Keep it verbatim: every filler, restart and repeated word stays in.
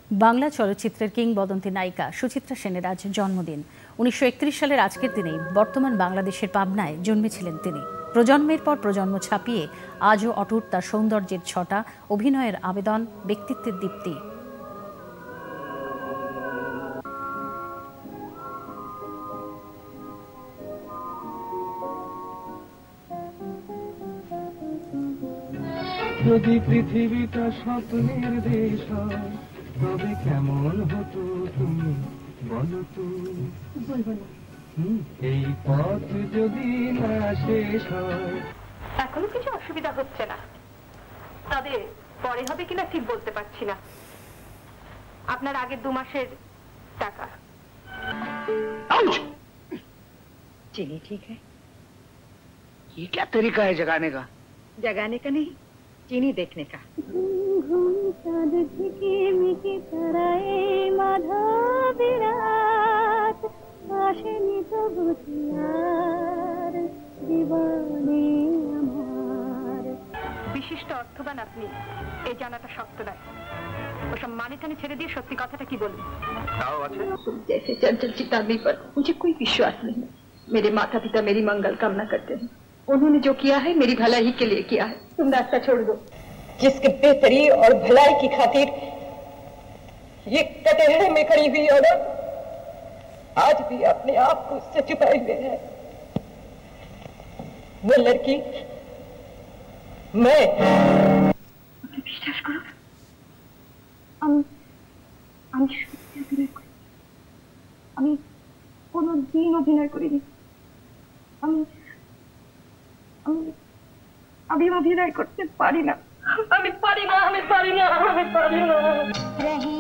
বাংলা চলচ্চিত্রের কিংবদন্তি নায়িকা সুচিত্রা সেনের আজ জন্মদিন। উনিশশো একত্রিশ সালের আজকের দিনেই বর্তমান বাংলাদেশের পাবনায় জন্মেছিলেন তিনি। প্রজন্মের পর প্রজন্ম ছাপিয়ে আজও অটুট তার সৌন্দর্যের ছটা, অভিনয়ের আবেদন, ব্যক্তিত্বের দীপ্তি। যদি পৃথিবীটা স্বপ্নের দেশ হয় তবে কেমন হতো তুমি বলো তো। বলবো না। এই পথ যদি না শেষ হয়। এখনো কিছু অসুবিধা হচ্ছে না, তবে পরে হবে কিনা ঠিক বলতে পারছি না। আপনার আগের দু মাসের টাকা। चीनी ठीक है? ये क्या तरीका है जगाने का? जगाने का नहीं, चीनी देखने का। বিশিষ্ট অর্থবান আপনি, এই জানাটা শক্ত নয়। ওসব মানে টানে ছেড়ে দিয়ে সত্যি কথাটা কি বলুন। जैसे चंचल चित आदमी पर मुझे कोई विश्वास नहीं। मेरे माता पिता मेरी मंगल कामना करते हैं। उन्होंने जो किया है मेरी भलाई के लिए किया है। तुम रास्ता छोड़ दो। जिसके बेहतरी और भलाई की खातिर ये कटहरे में खड़ी हुई औरत आज भी अपने आप को उससे छुपाए हुए है। वो लड़की मैं। বিশ্বাস করো, আমি আমি সত্যি অভিনয় করি। আমি কোনো দিন অভিনয় করিনি। আমি আমি আমি অভিনয় করতে পারি না। আমি পারি না আমি পারি না আমি পারি না